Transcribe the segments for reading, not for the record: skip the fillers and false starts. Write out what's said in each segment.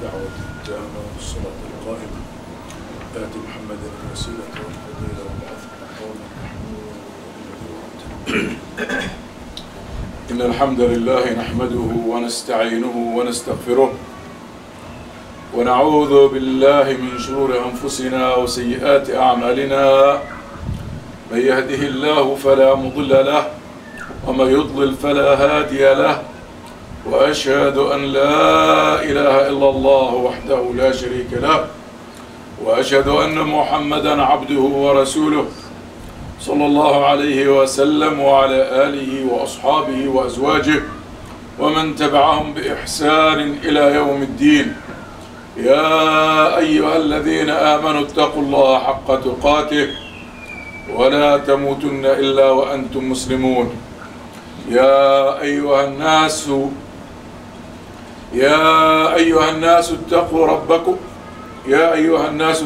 الدعوة التامة والصلاة القائمة آت محمدا الوسيلة والفضيلة وبعث مقاما محمودا. إن الحمد لله نحمده ونستعينه ونستغفره ونعوذ بالله من شرور أنفسنا وسيئات أعمالنا. من يهده الله فلا مضل له ومن يضلل فلا هادي له، وأشهد أن لا إله إلا الله وحده لا شريك له، وأشهد أن محمدا عبده ورسوله صلى الله عليه وسلم وعلى آله وأصحابه وأزواجه ومن تبعهم بإحسان إلى يوم الدين. يا أيها الذين آمنوا اتقوا الله حق تقاته ولا تموتن إلا وأنتم مسلمون. يا أيها الناس اتقوا ربكم. يا أيها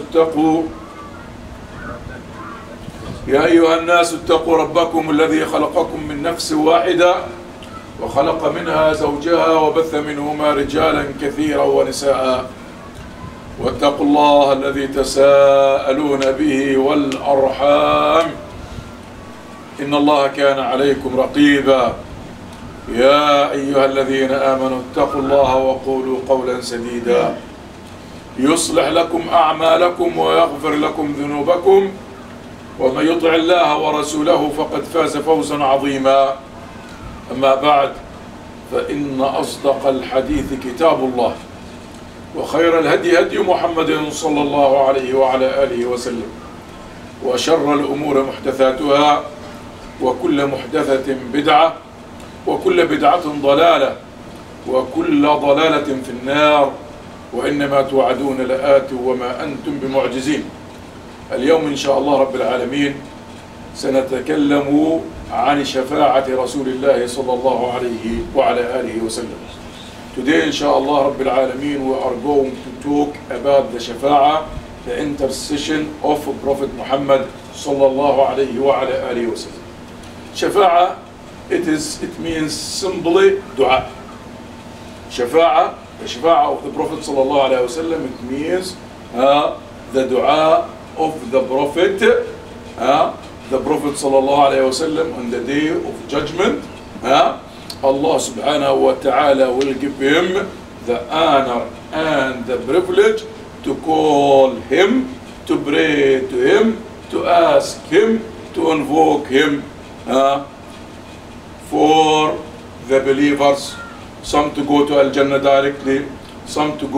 الناس اتقوا ربكم الذي خلقكم من نفس واحدة وخلق منها زوجها وبث منهما رجالا كثيرا ونساء، واتقوا الله الذي تساءلون به والأرحام إن الله كان عليكم رقيبا. يا أيها الذين آمنوا اتقوا الله وقولوا قولا سديدا يصلح لكم أعمالكم ويغفر لكم ذنوبكم، ومن يطع الله ورسوله فقد فاز فوزا عظيما. أما بعد، فإن أصدق الحديث كتاب الله، وخير الهدي هدي محمد صلى الله عليه وعلى آله وسلم، وشر الأمور محدثاتها، وكل محدثة بدعة، وكل بدعة ضلالة، وكل ضلالة في النار، وإنما توعدون لآت وما أنتم بمعجزين. اليوم إن شاء الله رب العالمين سنتكلم عن شفاعة رسول الله صلى الله عليه وعلى آله وسلم. Today إن شاء الله رب العالمين we are going to talk about the Shafa'ah, the intercession of Prophet Muhammed صلى الله عليه وعلى آله وسلم. Shafa'ah, it means simply dua. Shafa'ah, the Shafa'ah of the Prophet صلى الله عليه وسلم, it means the dua of the Prophet, the Prophet صلى الله عليه وسلم on the day of judgment. Allah subhanahu wa ta'ala will give him the honor and the privilege to call him, to pray to him, to ask him, to invoke him for the believers. Some to go to Al-Jannah directly, some to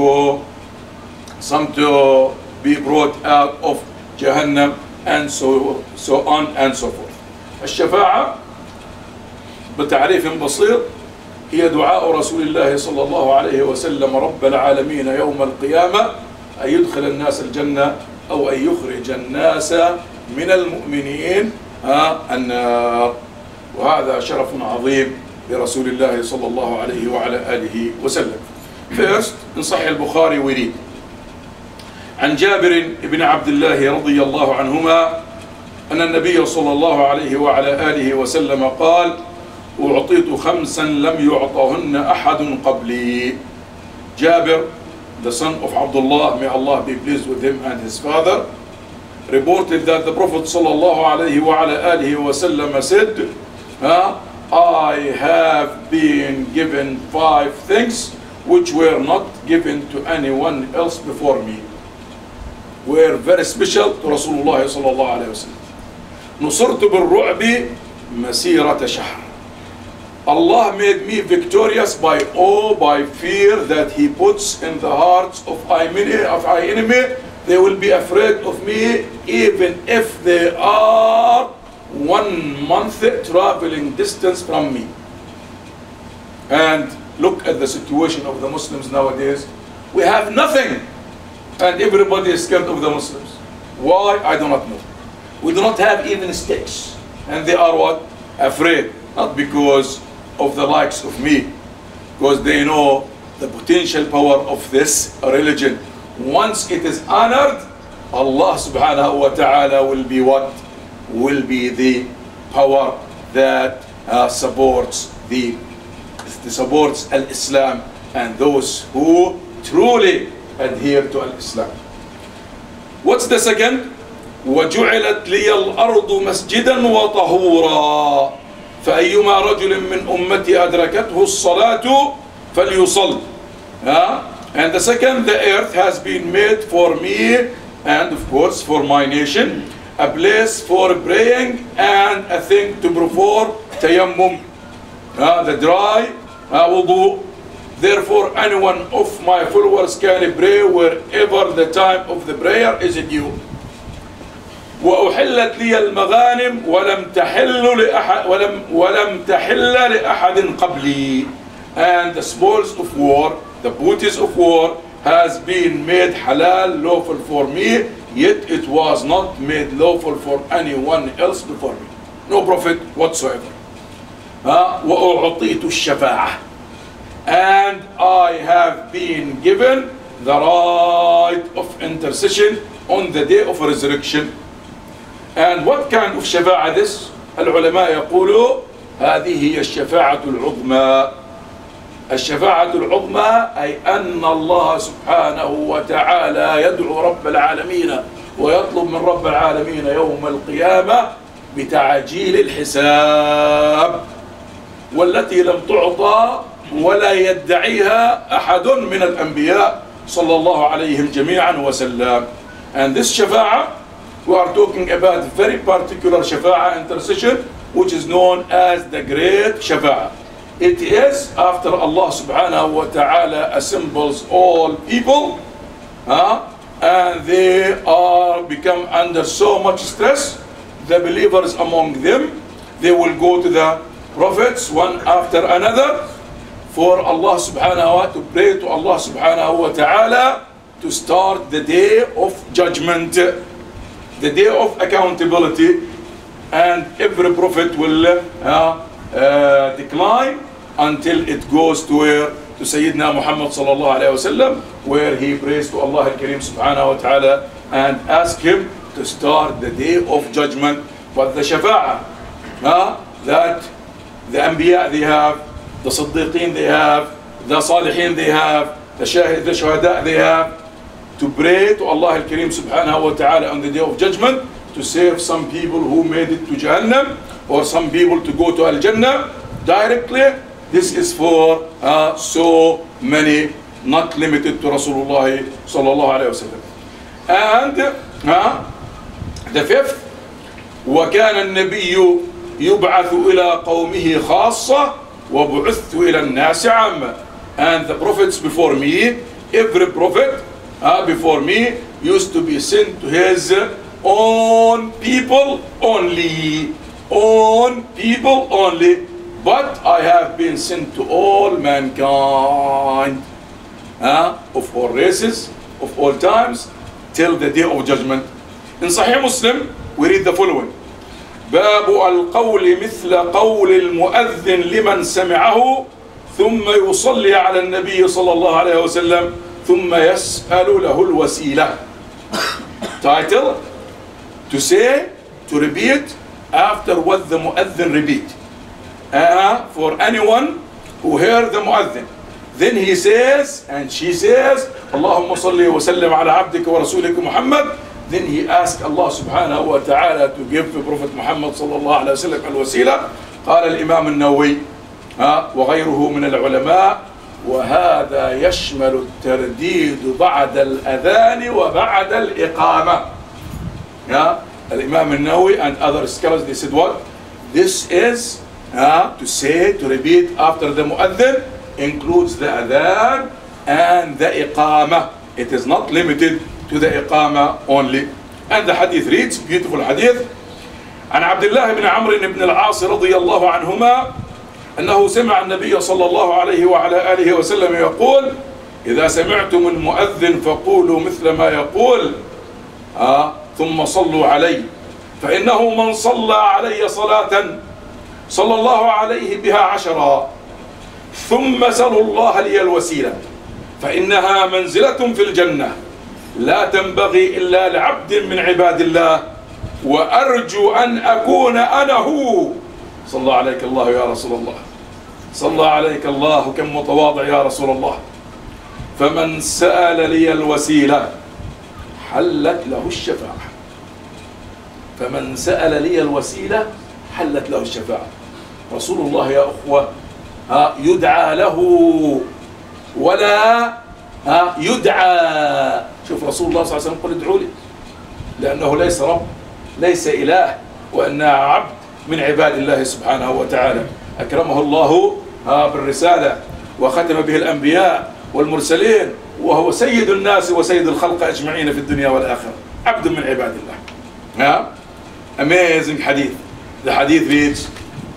be brought out of Jahannam, and so on and so forth. الشفاعة بتعريف بسيط هي دعاء رسول الله صلى الله عليه وسلم رب العالمين يوم القيامة أن يدخل الناس الجنة أو أن يخرج الناس من المؤمنين النار، وهذا شرف عظيم لرسول الله صلى الله عليه وعلى آله وسلم. First, in صحيح البخاري we read عن جابر بن عبد الله رضي الله عنهما أن النبي صلى الله عليه وعلى آله وسلم قال: أعطيت خمسا لم يعطهن أحد قبلي. Jabir, the son of Abdullah, may Allah be pleased with him and his father, reported that the Prophet صلى الله عليه وعلى آله وسلم said, I have been given 5 things which were not given to anyone else before me. Were very special to Rasulullah صلى الله عليه وسلم. نصرت بالرعب مسيرة شهر. Allah made me victorious by awe, by fear that He puts in the hearts of our enemy. They will be afraid of me even if they are 1 month traveling distance from me. And look at the situation of the Muslims nowadays. We have nothing, and everybody is scared of the Muslims. Why? I do not know. We do not have even sticks, and they are what? Afraid. Not because of the likes of me, because they know the potential power of this religion. Once it is honored, Allah subhanahu wa ta'ala will be what? Will be the power that supports supports al-Islam and those who truly adhere to Islam. What's the second? وجعلت لي الأرض مسجدا وطهورا فأيما رجل من أمتي أدركته الصلاة فليصل. And the second, the earth has been made for me and of course for my nation, a place for praying and a thing to perform tayammum, the dry wudu. Therefore anyone of my followers can pray wherever the time of the prayer is due. وأحلت لي المغانم ولم تحل لأحد قبلي. And the spoils of war, the booty of war, has been made halal, lawful for me, yet it was not made lawful for anyone else before me. No prophet whatsoever. وأعطيت الشفاعة. And I have been given the right of intercession on the day of resurrection. And what kind of شفاعة this? العلماء يقولوا هذه هي الشفاعة العظمى. الشفاعة العظمى أي أن الله سبحانه وتعالى يدعو رب العالمين ويطلب من رب العالمين يوم القيامة بتعجيل الحساب، والتي لم تعطى ولا يدعيها أحد من الأنبياء صلى الله عليهم جميعا وسلم. And this شفاعة, we are talking about very particular شفاعة, intercession, which is known as the Great Shafa'ah. It is after Allah subhanahu wa ta'ala assembles all people, and they are become under so much stress. The believers among them, they will go to the prophets one after another for Allah subhanahu wa ta'ala, to pray to Allah subhanahu wa ta'ala to start the day of judgment, the day of accountability. And every prophet will decline until it goes to where? To Sayyidina Muhammad sallallahu alayhi wa sallam, where he prays to Allah al-Kareem subhanahu wa ta'ala and ask him to start the day of judgment. But the shafa'ah that the anbiya they have, the siddiqeen they have, the salihin they have, the shuhada they have, to pray to Allah al-Kareem subhanahu wa ta'ala on the day of judgment to save some people who made it to Jahannam, or some people to go to Al-Jannah directly. This is for so many, not limited to Rasulullah sallallahu alayhi wa sallam. And the fifth, وَكَانَ النَّبِيُّ يُبْعَثُ إِلَىٰ قَوْمِهِ خَاصَّةً وَبُعِثْتُ إِلَى النَّاسِ عَامَّةً. And the prophets before me, every prophet before me used to be sent to his own people only. Own people only. But I have been sent to all mankind, of all races, of all times, till the day of judgment. In Sahih Muslim, we read the following: باب القول مثل قول المؤذن لمن سمعه ثم يصلي على النبي صلى الله عليه وسلم ثم يسأل له الوسيلة. Title: to say, to repeat after what the mu'adhin repeat. For anyone who heard the mu'adhin, then he says and she says اللهم صل وسلم على عبدك ورسولك محمد. Then he asks Allah subhanahu wa ta'ala to give the Prophet Muhammad صلى الله عليه وسلم الوسيلة. قال الإمام النووي وغيره من العلماء وهذا يشمل الترديد بعد الأذان وبعد الإقامة. الإمام النووي and other scholars, they said what? This is to say, to repeat after the mu'adhin includes the adhan and the iqamah. It is not limited to the iqamah only. And the hadith reads, beautiful hadith: عن عبد الله بن عمرو بن العاص رضي الله عنهما أنه سمع النبي صلى الله عليه وعلى آله وسلم يقول: إذا سمعتم المؤذن فقولوا مثل ما يقول ثم صلوا علي فإنه من صلى علي صلاة صلى الله عليه بها 10 ثم سلوا الله لي الوسيلة فإنها منزلة في الجنة لا تنبغي إلا لعبد من عباد الله وأرجو أن أكون أنا هو. صلى عليك الله يا رسول الله، صلى عليك الله، كم متواضع يا رسول الله. فمن سأل لي الوسيلة حلت له الشفاعة. فمن سأل لي الوسيلة حلت له الشفاعة. رسول الله يا أخوة يدعى له ولا يدعى. شوف رسول الله صلى الله عليه وسلم قل ادعوا لي، لأنه ليس رب، ليس إله، وأنه عبد من عباد الله سبحانه وتعالى. أكرمه الله بالرسالة وختم به الأنبياء والمرسلين، وهو سيد الناس وسيد الخلق أجمعين في الدنيا والآخرة، عبد من عباد الله. Amazing hadith. The hadith reads,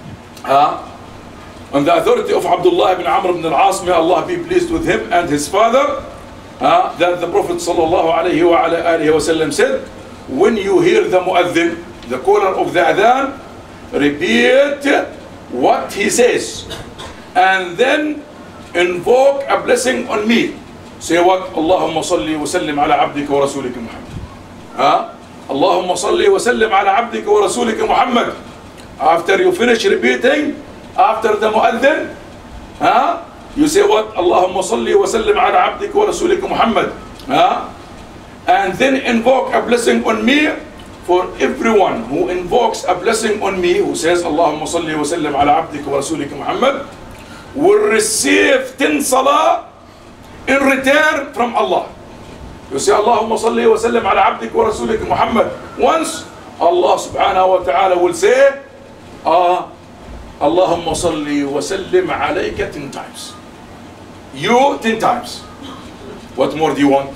on the authority of Abdullah ibn Amr ibn al-As, may Allah be pleased with him and his father, that the Prophet sallallahu alayhi wa alihi wa sallam said, when you hear the mu'adhin, the caller of the adhan, repeat what he says and then invoke a blessing on me. Say what? Allahumma salli wa sallim ala abdika wa rasulika Muhammad. Allahumma salli wa sallim ala abdika wa rasulika Muhammad. After you finish repeating, after the mu'adhin, you say what? Allahumma salli wa sallim ala abdika wa rasulika Muhammad. And then invoke a blessing on me. For everyone who invokes a blessing on me, who says Allahumma salli wa sallim ala abdika wa rasulika Muhammad, will receive 10 salah in return from Allah. You say Allahumma salli wa sallim ala abdika wa rasulika Muhammad once, Allah subhanahu wa ta'ala will say Allahumma salli wa sallim alayka 10 times. You 10 times. What more do you want?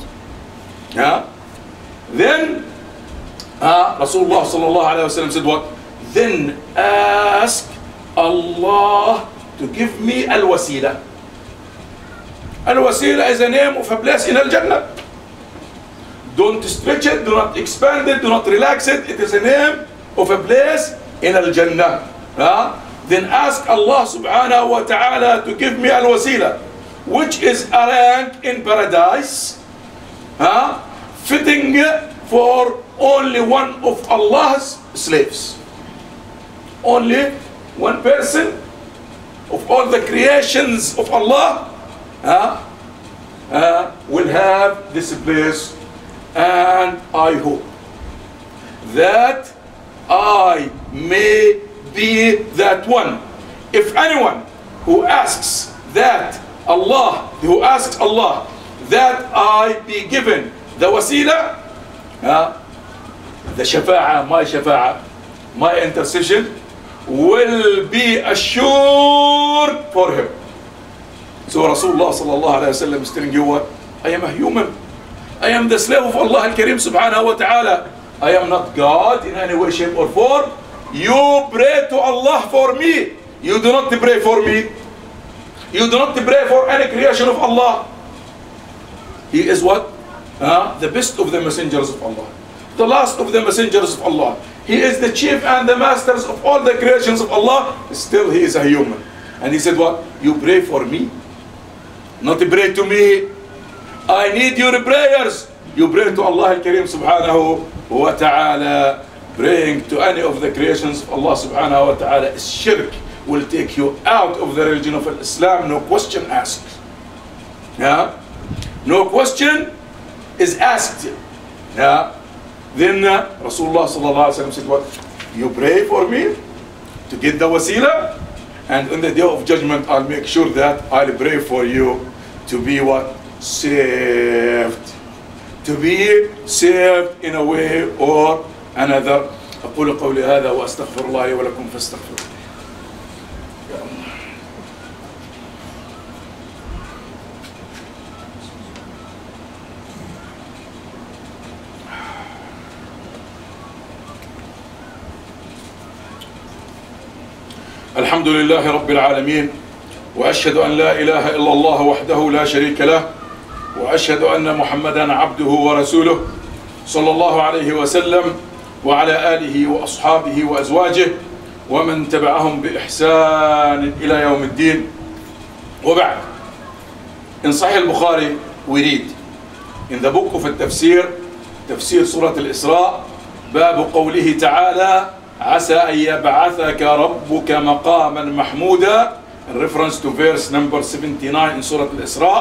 Then Rasulullah sallallahu alayhi wa sallam said what? Then ask Allah to give me al-wasila. Al-wasila is the name of a place in al-Jannah. Don't stretch it, do not expand it, do not relax it. It is a name of a place in al-Jannah. Then ask Allah subhanahu wa ta'ala to give me al-wasila, which is a rank in paradise, fitting for only one of Allah's slaves. Only one person of all the creations of Allah will have this place. And I hope that I may be that one. If anyone who asks that Allah, that I be given the wasila, the shafa'ah, my intercession will be assured for him. So Rasulullah sallallahu alayhi wa sallam is telling you what? I am a human. I am the slave of Allah al-Karim subhanahu wa ta'ala. I am not God in any way, shape or form. You pray to Allah for me. You do not pray for me. You do not pray for any creation of Allah. He is what? The best of the messengers of Allah. The last of the messengers of Allah. He is the chief and the masters of all the creations of Allah. Still he is a human. And he said what? You pray for me. Not pray to me. I need your prayers. You pray to Allah al-Karim subhanahu wa ta'ala. Praying to any of the creations of Allah subhanahu wa ta'ala is shirk. Will take you out of the religion of Islam. No question asked. No question is asked. Then Rasulullah sallallahu alaihi wasallam said what? You pray for me to get the wasila, and on the day of judgment I'll make sure that I'll pray for you to be what? Saved. To be saved in a way or another. أقول قولي هذا وأستغفر الله لي ولكم فاستغفروه. الحمد لله رب العالمين، وأشهد أن لا إله إلا الله وحده لا شريك له، وأشهد أن محمدا عبده ورسوله صلى الله عليه وسلم وعلى آله وأصحابه وأزواجه ومن تبعهم بإحسان إلى يوم الدين. وبعد. In Sahih al-Bukhari we read in the book of التفسير تفسير سورة الإسراء باب قوله تعالى عسى أن يبعثك ربك مقاما محمودا, in reference to verse number 79 in Surah Al-Isra,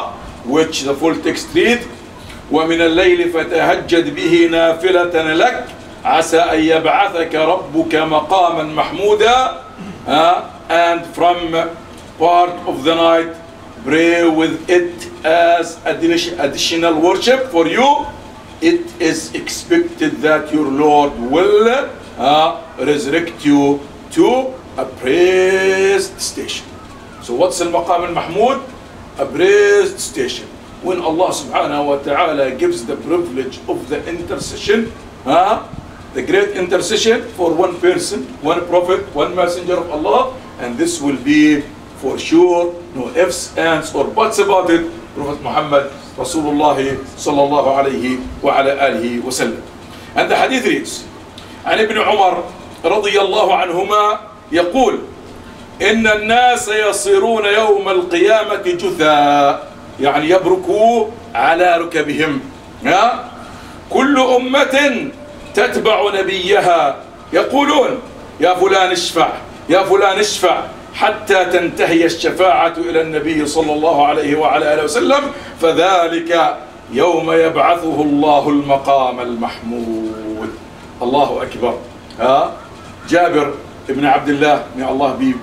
which the full text read, وَمِنَ اللَّيْلِ فَتَهَجَّدْ بِهِ نَافِلَةً لَكَ عَسَىٰ أَن يَبْعَثَكَ رَبُّكَ مَقَامًا مَحْمُودًا. And from part of the night, pray with it as additional worship for you. It is expected that your Lord will resurrect you to a praised station. So what's al-Maqam al-Mahmud? A praised station. When Allah subhanahu wa ta'ala gives the privilege of the intercession, the great intercession for one person, one prophet, one messenger of Allah, and this will be for sure, no ifs, ands or buts about it, Prophet Muhammad Rasulullah sallallahu alayhi wa ala alihi wa sallam. And the hadith reads, عن ابن عمر رضي الله عنهما يقول إن الناس يصيرون يوم القيامة جثا، يعني يبركوا على ركبهم، كل أمة تتبع نبيها يقولون يا فلان اشفع يا فلان اشفع حتى تنتهي الشفاعة إلى النبي صلى الله عليه وعلى آله وسلم فذلك يوم يبعثه الله المقام المحمود. الله أكبر. جابر ibn Abdullah, may Allah be,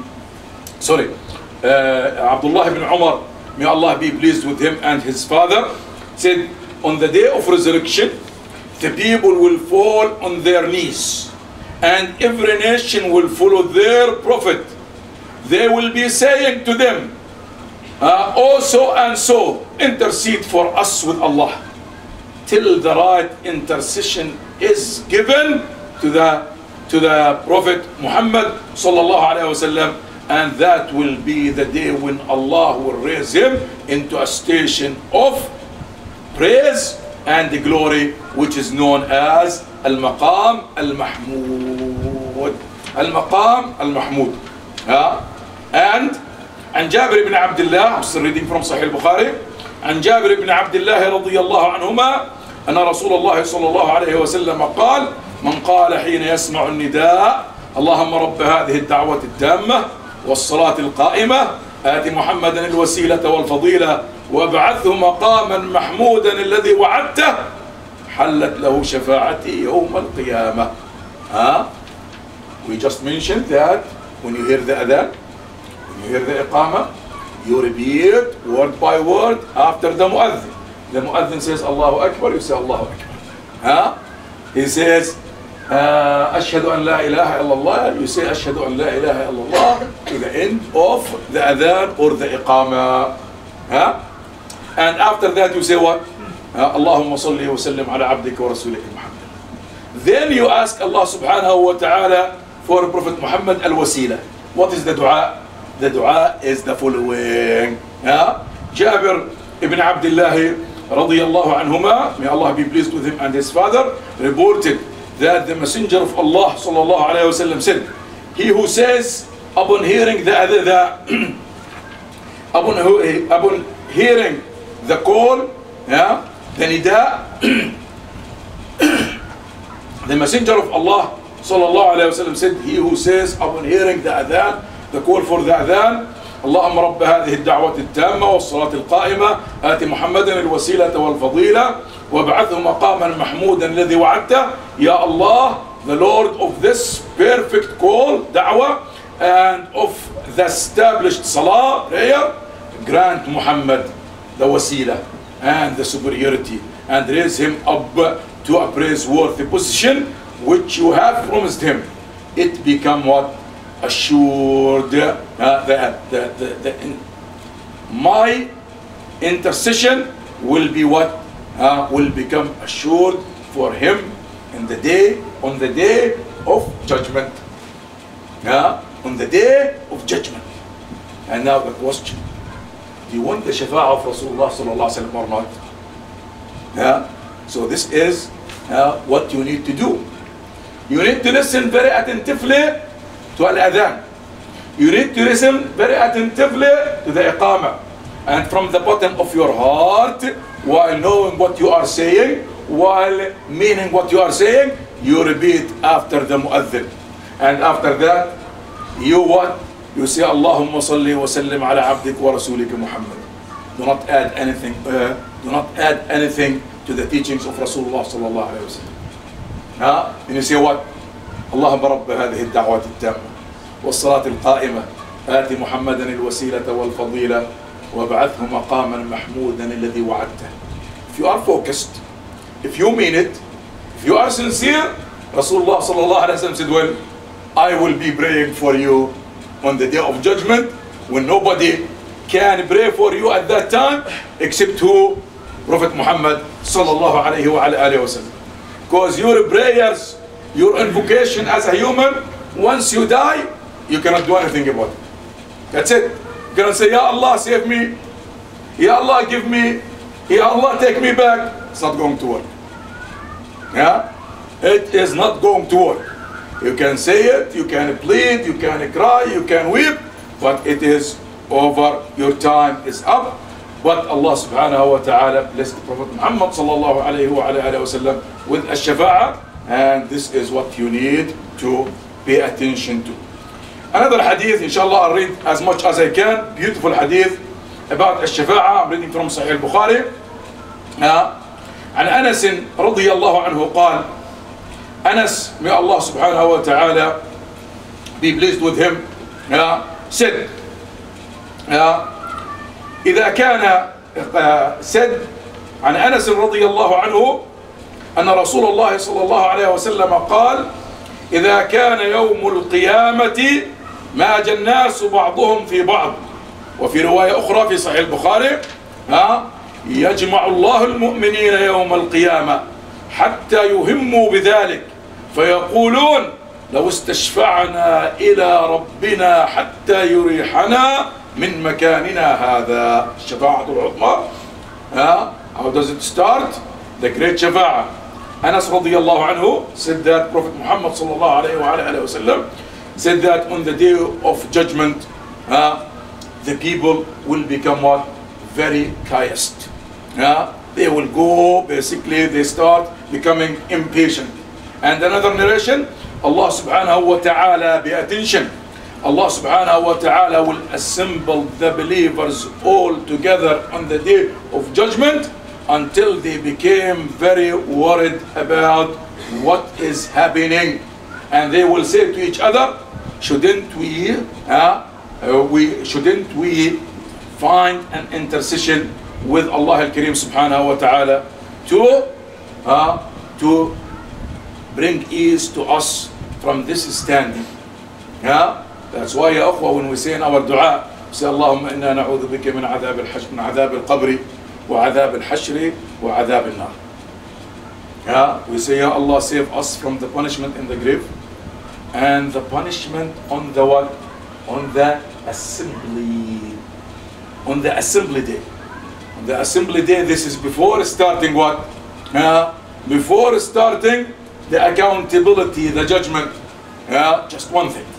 Abdullah ibn Umar, may Allah be pleased with him and his father, said, on the day of resurrection, the people will fall on their knees and every nation will follow their prophet. They will be saying to them, oh so and so, intercede for us with Allah, till the right intercession is given to the Prophet Muhammad sallallahu alaihi wasallam, and that will be the day when Allah will raise him into a station of praise and glory, which is known as Al-Maqam Al-Mahmud. Al-Maqam Al-Mahmud. And Jabir ibn Abdullah, I'm still reading from Sahih al-Bukhari, and Jabir ibn Abdullah radiyallahu anhuma, أن رسول الله صلى الله عليه وسلم قال من قال حين يسمع النداء اللهم رب هذه الدعوة التامة والصلاة القائمة آت محمدا الوسيلة والفضيلة وابعثه مقاما محمودا الذي وعدته حلت له شفاعتي يوم القيامة. We just mentioned that when you hear the adhan, when you hear the iqamah, you repeat word by word after the mu'adhin. The mu'adhin says Allahu Akbar, you say Allahu Akbar. He says أشهد أن لا إله إلا الله, you say أشهد أن لا إله إلا الله to the end of the adhan or the iqamah. And after that you say what? اللهم صل وسلم على عبدك ورسولك محمد. Then you ask Allah subhanahu wa ta'ala for Prophet Muhammad al-wasila. What is the dua? The dua is the following. Jabir ibn Abdullah radiyallahu anhuma, may Allah be pleased with him and his father, reported that the Messenger of Allah sallallahu alayhi wa sallam said, he who says upon hearing upon hearing the call, the nida, the Messenger of Allah sallallahu alayhi wa sallam said, he who says upon hearing the adhan, the call for the adhan, اللهم رب هذه الدعوة التامة والصلاة القائمة آت محمدا الوسيلة والفضيلة وابعثه مقاما محمودا الذي وعدته. Ya Allah, the Lord of this perfect call, da'wah, and of the established salah, prayer, grant Muhammad the wasila and the superiority and raise him up to a praiseworthy position which you have promised him. It become what? Assured. My intercession will be what? Will become assured for him in the day, on the day of judgment. On the day of judgment. And now the question, do you want the shafa'ah of Rasulullah sallallahu alaihi wasallam or not? So this is what you need to do. You need to listen very attentively to al-adhan. You need to listen very attentively to the iqamah. And from the bottom of your heart, while knowing what you are saying, while meaning what you are saying, you repeat after the mu'adhin. And after that, you what? You say Allahumma salli wa sallim ala abdik wa rasulika Muhammad. Do not add anything. Do not add anything to the teachings of Rasulullah sallallahu alaihi wasallam. And you say what? اللهم رب هذه الدعوات التامة والصلاة القائمة آت محمدا الوسيلة والفضيلة وابعثه مقاما محمودا الذي وعدته. If you are focused, if you mean it, if you are sincere, Rasulullah sallallahu alaihi wasallam said, well, I will be praying for you on the day of judgment when nobody can pray for you at that time except who? Prophet Muhammed sallallahu alaihi wasallam. Because your prayers, your invocation as a human, once you die, you cannot do anything about it. That's it. You cannot say, Ya Allah, save me. Ya Allah, give me. Ya Allah, take me back. It's not going to work. Yeah? It is not going to work. You can say it, you can plead, you can cry, you can weep, but it is over. Your time is up. But Allah subhanahu wa ta'ala blessed the Prophet Muhammad sallallahu alayhi wa sallam with a shafa'ah, and this is what you need to pay attention to. Another hadith, inshallah, I'll read as much as I can. Beautiful hadith about الشفاعة. I'm reading from Sahih al-Bukhari. عن أنس رضي الله عنه قال, Anas, may Allah subhanahu wa ta'ala be pleased with him, said, إذا كان said عن أنس رضي الله عنه أن رسول الله صلى الله عليه وسلم قال إذا كان يوم القيامة ماج الناس بعضهم في بعض. وفي رواية أخرى في صحيح البخاري يجمع الله المؤمنين يوم القيامة حتى يهموا بذلك فيقولون لو استشفعنا إلى ربنا حتى يريحنا من مكاننا هذا. الشفاعة العظمى. How does it start? The great shafa'ah. Anas radiyallahu anhu said that Prophet Muhammad sallallahu alayhi wa sallam said that on the day of judgment, the people will become what? Very caused. They will go, basically they start becoming impatient. And another narration, Allah subhanahu wa ta'ala, pay attention, Allah subhanahu wa ta'ala will assemble the believers all together on the day of judgment until they became very worried about what is happening. And they will say to each other, shouldn't we find an intercession with Allah al-Kareem subhanahu wa ta'ala to bring ease to us from this standing. That's why, ya akhwa, when we say in our dua, say Allahumma inna na'udhu bika min adhab al-qabri wa adhab al-hashri wa adhab al-nar. We say, Ya Allah, save us from the punishment in the grave and the punishment on the what? On the assembly. On the assembly day. On the assembly day, this is before starting what? Before starting the accountability, the judgment. Just one thing.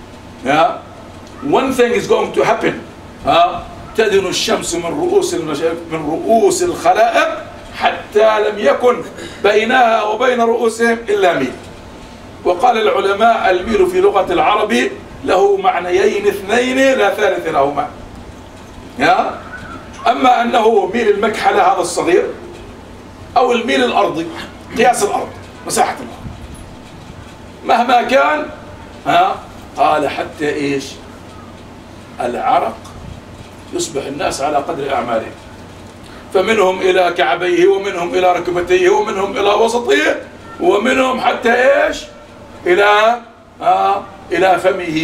One thing is going to happen. تدن الشمس من رؤوس الخلائق حتى لم يكن بينها وبين رؤوسهم إلا ميل. وقال العلماء الميل في لغة العرب له معنيين اثنين لا ثالث لهما. أما أنه ميل المكحلة هذا الصغير أو الميل الأرضي قياس الأرض مساحة الأرض مهما كان قال حتى إيش العرق يصبح الناس على قدر أعمالهم فمنهم إلى كعبيه ومنهم إلى ركبتيه ومنهم إلى وسطيه ومنهم حتى إيش إلى فمه.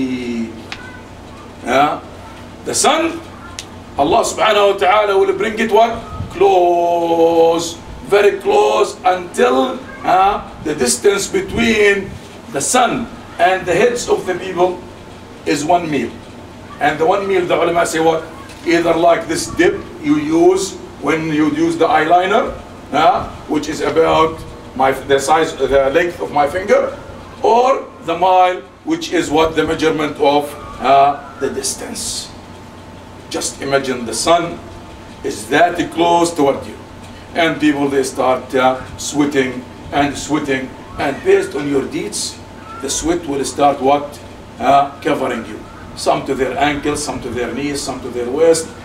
The sun, Allah subhanahu wa ta'ala will bring it what? Close, very close until the distance between the sun and the heads of the people is 1 meal. And the 1 meal, the ulama say what? Either like this dip you use when you use the eyeliner, which is about the size, the length of my finger, or the mile, which is what? The measurement of the distance. Just imagine the sun is that close toward you. And people, they start sweating and sweating. And based on your deeds, the sweat will start what? Covering you. Some to their ankles, some to their knees, some to their waist,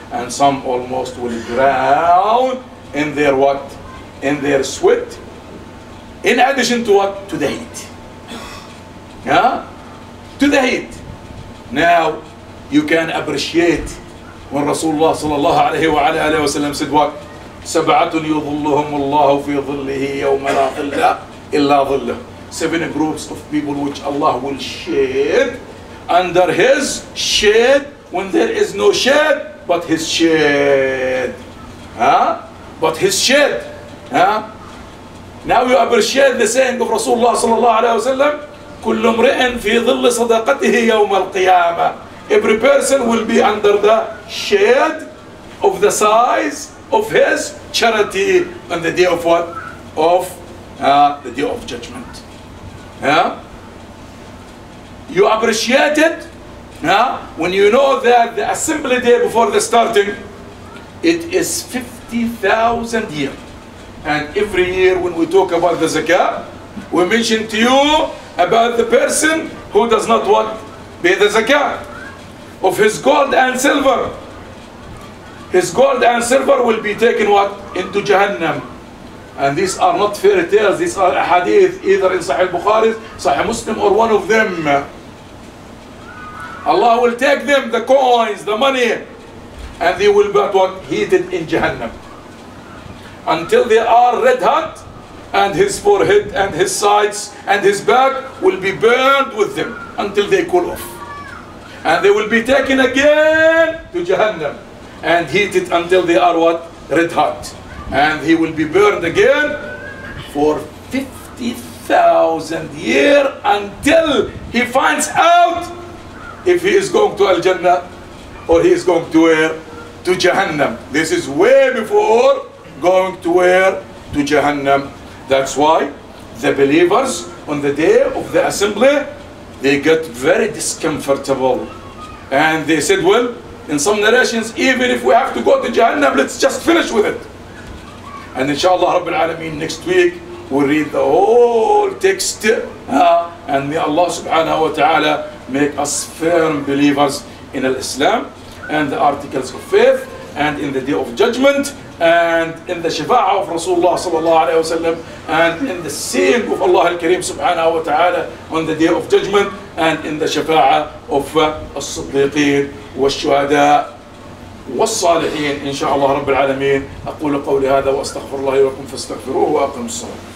and some almost will drown in their what? In their sweat. In addition to what? To the heat. Yeah? To the heat. Now, you can appreciate when Rasulullah sallallahu alayhi wa alayhi wa sallam said what? سبعة يظلهم الله في ظله يوم لا ظل إلا ظله. 7 groups of people which Allah will shade under His shade when there is no shade but His shade. Huh? But His shade. Huh? Now you appreciate the saying of Rasulullah sallallahu alayhi wa sallam, كل امرئ في ظل صدقته يوم القيامة. Every person will be under the shade of the size of his charity on the day of what? Of the day of judgment. Yeah? You appreciate it when you know that the assembly day before the starting, it is 50,000 years. And every year when we talk about the zakah, we mention to you about the person who does not what? Pay the zakah of his gold and silver. His gold and silver will be taken what? Into Jahannam. And these are not fairy tales, these are hadith either in Sahih Bukhari, Sahih Muslim, or one of them. Allah will take them, the coins, the money, and they will be what? Heated in Jahannam until they are red hot, and his forehead and his sides and his back will be burned with them until they cool off. And they will be taken again to Jahannam and heated until they are what? Red hot. And he will be burned again for 50,000 years until he finds out if he is going to Al-Jannah or he is going to where? To Jahannam. This is way before going to where? To Jahannam. That's why the believers on the day of the assembly, they get very discomfortable. And they said, well, in some narrations, even if we have to go to Jahannam, let's just finish with it. And inshallah Rabbil Alameen, next week we'll read the whole text. And may Allah subhanahu wa ta'ala make us firm believers in Islam and the articles of faith and in the day of judgment and in the Shafa'ah of Rasulullah sallallahu alayhi wa sallam and in the saying of Allah al-Kareem subhanahu wa ta'ala on the day of judgment and in the Shafa'ah of as-Siddiqeen والشهداء والصالحين إن شاء الله رب العالمين. أقول قولي هذا وأستغفر الله لكم فاستغفروه وأقيموا الصلاة.